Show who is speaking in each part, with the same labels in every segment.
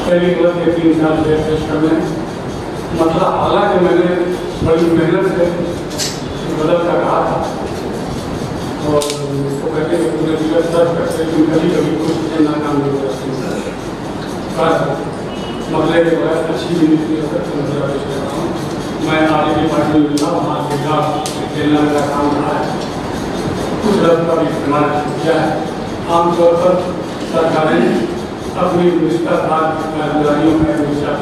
Speaker 1: पहली गलत है 3 साल से चेष्टा में, मतलब हालांकि मैंने बड़ी मेहनत से गलत का कहा था और उसको कहते हैं पूरे जीवन दर्द करते, लेकिन कभी कभी कुछ चीज़ें नाकाम नहीं हो जाती। मसले के बाद अच्छी भी नहीं हो सकती। मैं आगे की पार्टी में मिला, वहाँ देखा खेलना मेरा काम रहा है, कुछ रद्द का भी इस्तेमाल किया है। आमतौर पर सरकारें अपनी निष्ठाधार जिम्मेदारियों में हमेशा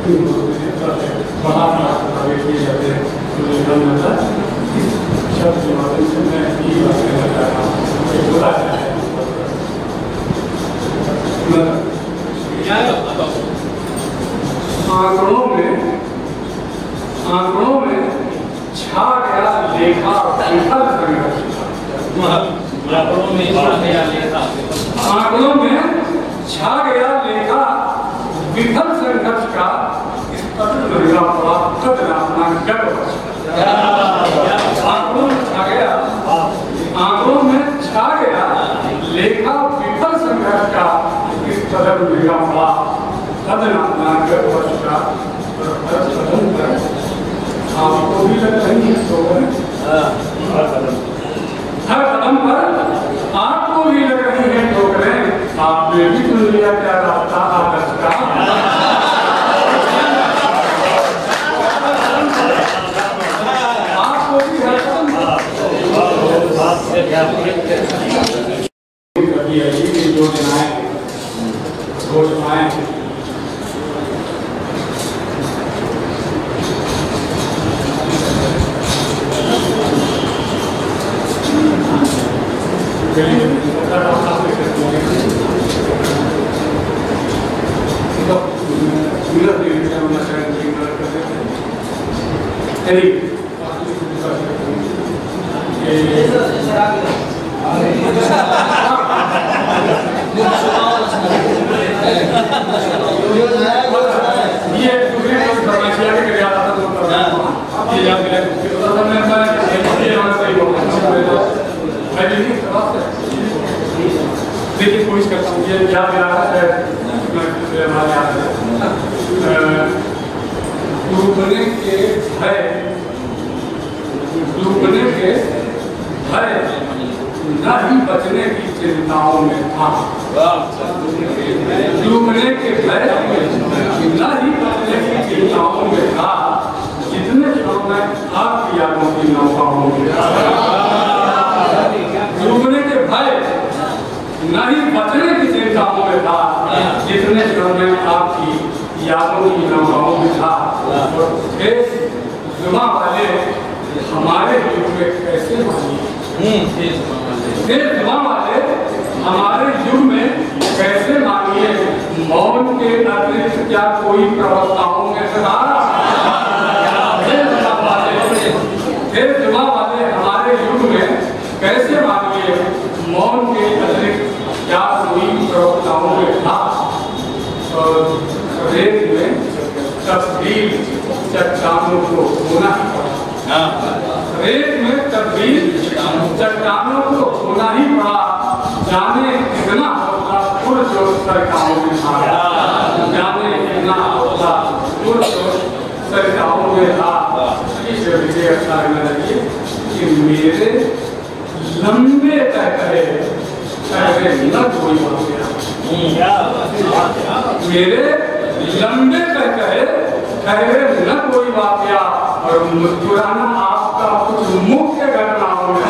Speaker 1: बड़ा प्रभावित किए जाते हैं। मुझे गम आता है इस शब्द के माध्यम से मैं यही बात कहना चाह रहा हूँ। बुरा है आंकड़ों में छा गया लेखा विफल संघर्ष का। आंकड़ों में छा गया लेखा विफल संघर्ष का इस पत्र लगा पड़ा अपना गर्व। आंकड़ों में छा गया लेखा विफल संघर्ष का इस पत्र लगा पड़ा अपना गर्व का। आपको भी लग रही है तो हर कदम पर आपको भी लग रही है ठोकरें, आपने भी सुन लिया क्या रास्ता आदर्श का। आपको भी हर कदम योजनाएं घोषणाएं देखिए कोशिश करता हूँ ये क्या मिला है डूबने के भय न ही बचने की चिंताओं में था। डूबने के भय न ही बचने की चिंताओं में था, जितने क्षणों में आपकी यादों की नौकाओं में। डूबने के भय नहीं बचने की चिंताओं में था, जितने क्षण में आपकी यादों की नौकाओं में था। और जुमा वाले हमारे युग में कैसे मानिए, जुमा वाले हमारे युग में कैसे मानिए, मौन के अतिरिक्त क्या कोई प्रवक्ताओं में जुमा वाले हमारे युग में कैसे मानिए, मौन के अतिरिक्त क्या कोई प्रवक्ताओं में था। रेत में तब्दील चट्टानों को होना ही पड़ा। रेत में तब्दील चट्टानों को होना ही पड़ा। जाने कितना होता पुरजोश सरकारों में था, जाने कितना होता पुरजोश सरकारों में था। इस विषय अच्छा लगने लगी कि मेरे लंबे तय करे न कोई वाक़या, मेरे लंबे तय करे न कोई वाक़या, और मुस्कुराना आपका कुछ मुख्य घटनाओं में।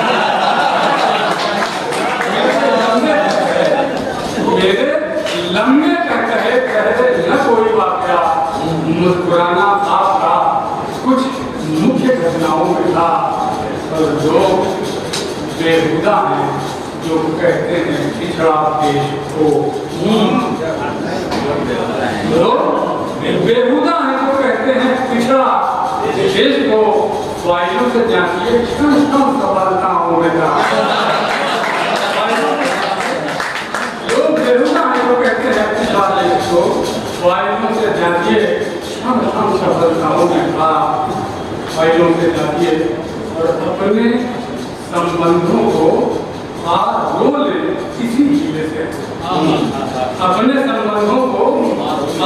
Speaker 1: मेरे लंबे तय करे न कोई वाक़या, मुस्कुराना आपका कुछ मुख्य घटनाओं में था। और जो बेहुदा है, जो कहते हैं पिछड़ा देश को, बेहुदा है जो कहते हैं पिछड़ा देश को, वायु से जानिए क्षण क्षण सफलताओं में था। लोग बेहुदा है जो कहते हैं पिछड़ा देश को, वायु से जानिए क्षण क्षण सफलताओं में था। वायु से जानिए और अपने संबंधों को रो ले किसी हीले से, अपने संबंधों को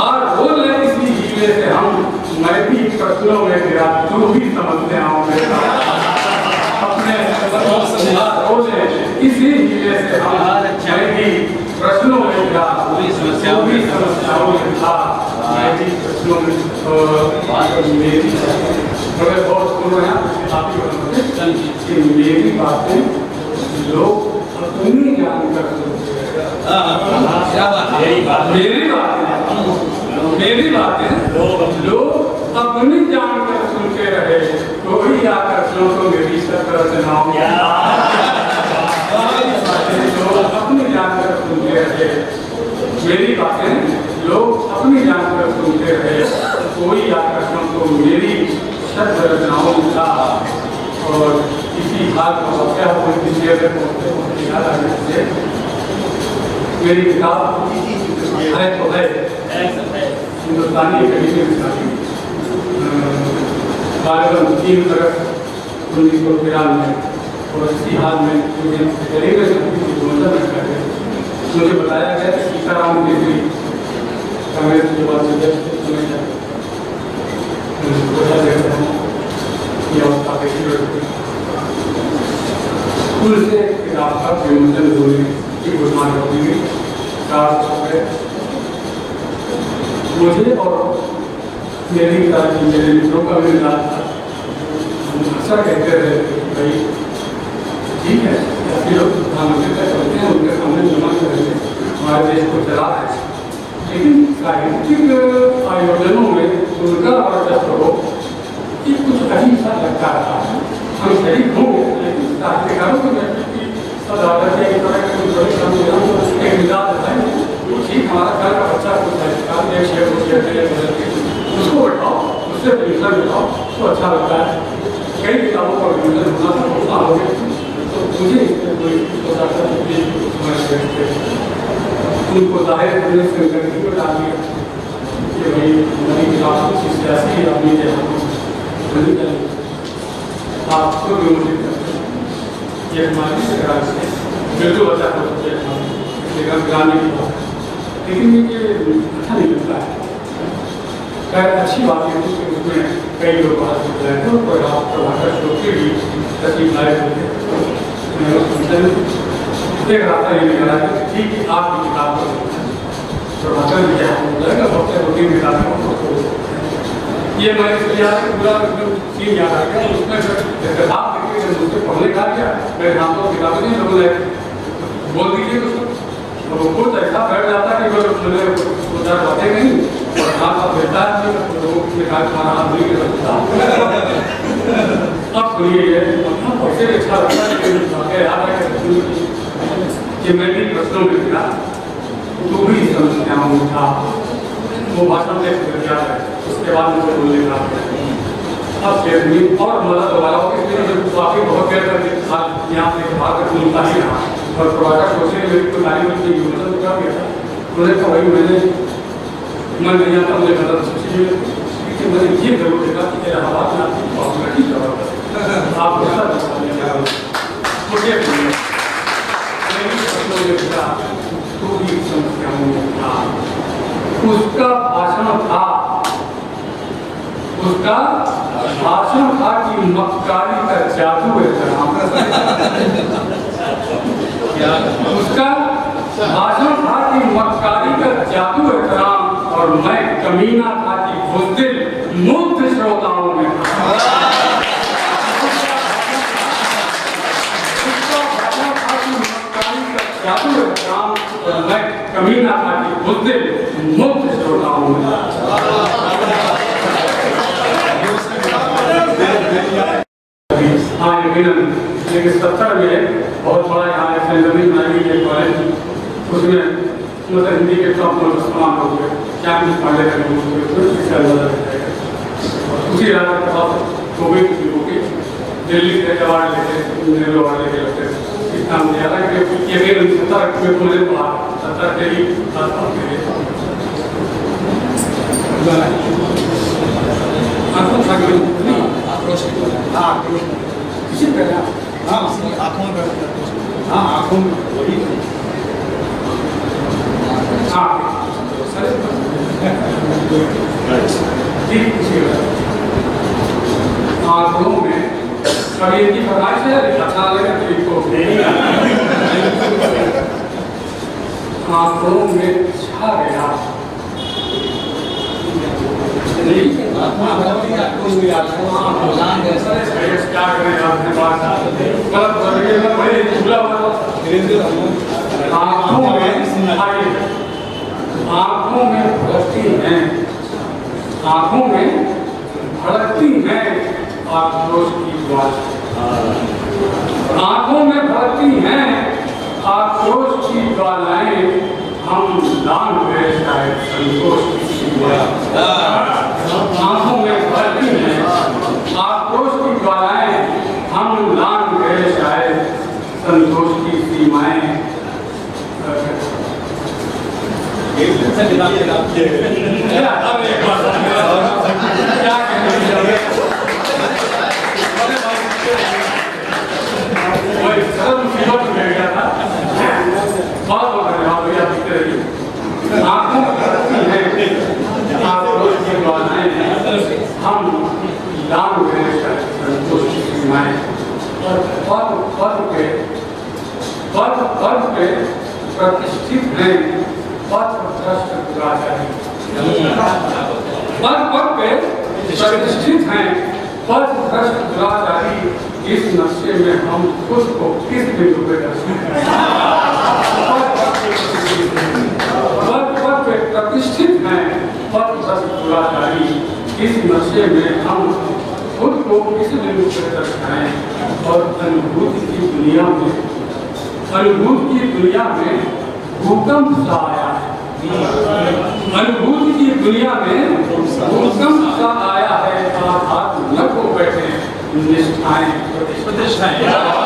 Speaker 1: प्रश्नों में गिरा तू ही समझते आओ मेरा अपने बोले इसी हीले से हम मैं भी प्रश्नों में गिरा पूरी समस्याओं में था मैं भी प्रश्नों में मेरी मगर बहुत सुनो यहाँ आप ही कि मेरी बातें लोग अपनी जानकर मेरी बातें लोग अपनी जानकर सुनते रहे कोई आकर सुनो तो मेरी शक्ल सुनाओ लोग अपनी जानकर सुनते रहे मेरी बातें लोग अपनी जानकर सुनते रहे कोई आकर सुनो तो मेरी शक्ल रचनाओं का और इसी हाल का वाक़या हुए किसी अगर पहुँचते याद आने से मेरी किताब है तो है हिंदुस्तानी एकेडमी में कार्यक्रम 3 अगस्त 1993 और इसी हाल में मुझे मुझे बताया गया कि सीताराम केसरी कांग्रेस के बाद स्कूल से किताब का विमोचन होने की घोषणा कर दी गई। मुझे और मेरे मित्रों का भी मिला था अक्सर कहते रहे भाई ठीक है ऐसे लोग प्रधानमंत्री तक करते हैं उनके सामने जमा करेंगे हमारे देश को चला है लेकिन साहित्यिक आयोजनों में उनका वर्चस्व हो कि कुछ अजीब सा लगता रहा है हम शरीक होंगे लेकिन साहित्यकारों को एक मिजाज है ठीक हमारा घर का बच्चा कुछ साहित्यकार एक शेर उसको बैठाओ उससे विमोचन बैठाओ तो अच्छा लगता है कई किताबों का विमोचन होना होता हो गया तो मुझे इसमें कोई उनको जाहिर करने से करके को डाल दिया कि भाई हमारी किताब कुछ सियासी आदमी के हाथों नहीं चलेगी आपको विमोचित करते हैं ये हमारी सरकार से बिल्कुल अच्छा हो सकते हैं लेकिन गिराने की बात लेकिन ये अच्छा नहीं लगता है खैर अच्छी बात है कि उसमें कई लोग बात कर रहे थे और प्रभाकर श्रोत के भी तस्वीर लाए थे देख रहा था ये निकला था ठीक है आपकी किताब को प्रभाकर भी क्या जाएगा सबसे 2-3 किताबें ये मैं पूरा सीन याद आ गया उसमें किताब देखिए मुझसे पढ़ने का क्या मेरे नाम तो किताबें नहीं लोगों ने बोल दीजिए उसको तो खुद ऐसा बैठ जाता है कि वो मुझे उधर बातें नहीं और हाथ का बेटा है लोगों ने कहा तुम्हारा हाथ नहीं कर सकता अब सुनिए ये ऐसे अच्छा लगता है कि याद है कि मैं भी प्रश्नों में गिरा तो भी समस्याओं था वो भाषण में याद है उसके बाद मुझे बोलने का अब और मदद दोबारा काफी बहुत देर तक यहाँ से बाहर तक मिलता ही रहा और प्रभाकर सोचे मेरी को तारीफ की योजना तो क्या किया था उन्होंने कहा भाई मैं नहीं आता मुझे मदद सोचिए क्योंकि मैंने ये जरूर देखा कि तेरा हालात में आपकी जरूरत आप मुझे तो भी समस्याओं में था उसका भाषण था कि मक्कारी का जादू है उसका भाषण था कि मक्कारी का जादू एहतराम और मैं कमीना था कि बुज़दिल मुग्ध श्रोताओं में जादू एहतराम और मैं कमीना था कि बुज़दिल मुग्ध श्रोताओं में हाँ लेकिन 70 में बहुत बड़ा यहाँ असेंबली बनाई गई कॉलेज उसमें मतलब हिंदी के टॉप नंबर समान हो गए क्या कुछ पढ़ने का उसी रात के बाद कोविड की दिल्ली से अवार्ड लेके अवार्ड लेके लगते इस नाम दिया था कि ये मेरे 70 में मुझे पढ़ा 70 के ही आसपास के लिए आँखों में वही ठीक आंखों में कभी इनकी फरमाइश है अच्छा लगे तो आंखों में छा गया आंखों में भड़कती हैं, आंखों में भड़कती हैं आक्रोश की ज्वाला, आंखों में भड़कती हैं आक्रोश की ज्वालाएं, हम लान गए शायद संतोष की सीमाएं। आंखों में भड़कती हैं आक्रोश की ज्वालाएं, हम लान गए शायद संतोष की सीमाएं। आंखों में भड़कती हैं आक्रोश की ज्वालाएं, हम लान गए शायद संतोष की सीमाएं। और पद पे प्रतिष्ठित हैं पद भ्रष्ट दुराचारी, पद पे प्रतिष्ठित हैं पद भ्रष्ट दुराचारी, इस नक्शे में हम खुद को किस बिंदु पे पद पे प्रतिष्ठित हैं पद भ्रष्ट दुराचारी, इस नक्शे में हम खुद को किस बिंदु पे दर्शाएं। और अनुभूति की दुनिया में भूकंप सा आया है, अनुभूति की दुनिया में भूकंप सा आया है, आधार न को बैठे निष्ठाएं प्रतिष्ठाएं।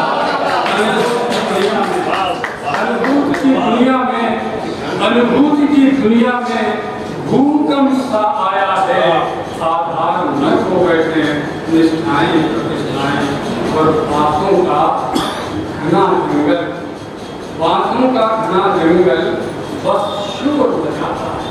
Speaker 1: अनुभूति की दुनिया में भूकंप सा आया है, आधार न को बैठे निष्ठाएं प्रतिष्ठाएं। और बातों का घना जंगल बस शोर मचाता है,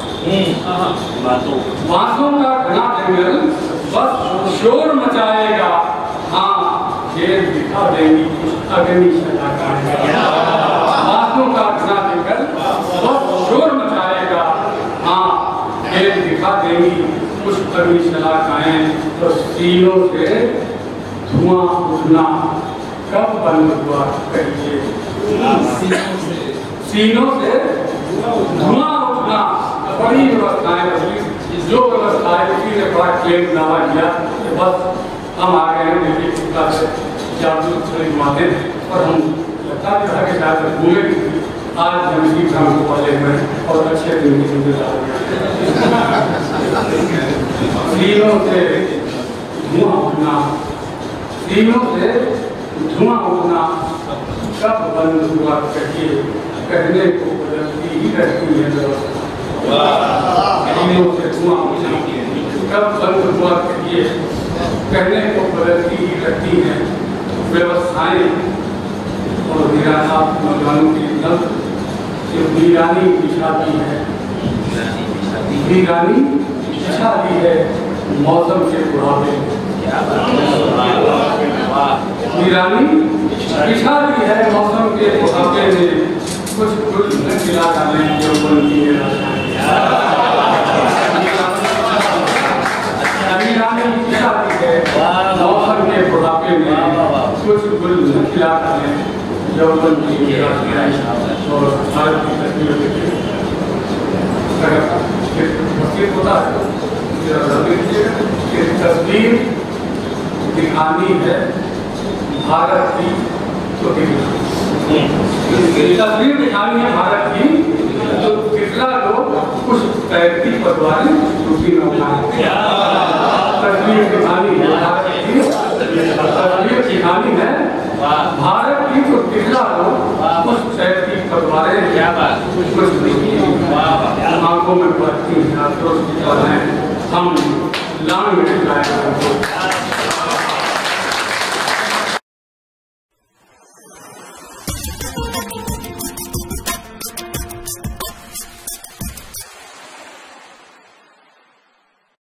Speaker 1: बातों का घना जंगल बस शोर मचाएगा, हाँ खेल दिखा देंगी अग्नि शलाकाएं। बातों का घना जंगल बस शोर मचाएगा, हाँ खेल दिखा देंगी कुछ अग्नि शलाकाएं। तो सीनों से धुआं उठना कब बंद हुआ कहिए, सीनों से धुआं उठना बड़ी व्यवस्थाएं बदली, जो व्यवस्थाएं उसी ने बड़ा क्लेम दावा किया कि बस हम आ गए हैं देखिए कितना से जागरूक थोड़ी घुमाते हैं। और हम लगता भी था कि शायद भूले भी आज हम इसी काम को पाले हुए और अच्छे दिन की इंतजार सीनों से धुआं उठना, सीनों से धुआं उठना कब बंद हुआ कहिए, कहने को बदलती ही रहती है व्यवस्था। सीनों से धुआं उठना कब बंद हुआ कहिए, कहने को बदलती ही रहती है व्यवस्थाएं। और वीराना नौजवानों की लफ्ज जो वीरानी बिछाती है, वीरानी बिछाती है मौसम के बुढ़ापे, वीरानी बिछाती है मौसम के बुढ़ापे में, कुछ फूल न खिला डालें जो बनती है वीरानी बिछाती है मौसम के बुढ़ापे में, कुछ फूल न खिला डालें जो बनती है। और भारत की तस्वीर होता है तस्वीर दिखानी है भारत की, तो तस्वीर दिखानी है भारत की, तो कितना लोग कुछ तैरती पटवारी छुट्टी में उठाए। तस्वीर दिखानी है भारत की, तस्वीर दिखानी है भारत की, तो कितना लोग कुछ तैरती पटवारे कुछ आंखों में बढ़ती हैं हम लांग में